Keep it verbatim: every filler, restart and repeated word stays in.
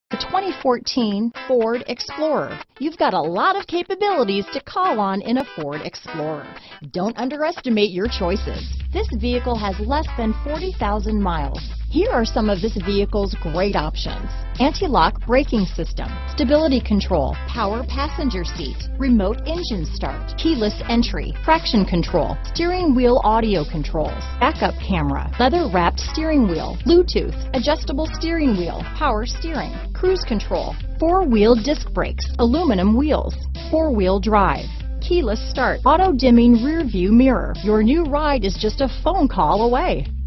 The twenty fourteen Ford Explorer. You've got a lot of capabilities to call on in a Ford Explorer. Don't underestimate your choices. This vehicle has less than forty thousand miles. Here are some of this vehicle's great options: anti-lock braking system, stability control, power passenger seat, remote engine start, keyless entry, traction control, steering wheel audio controls, backup camera, leather-wrapped steering wheel, Bluetooth, adjustable steering wheel, power steering, cruise control, four-wheel disc brakes, aluminum wheels, four-wheel drive, keyless start, auto-dimming rear view mirror. Your new ride is just a phone call away.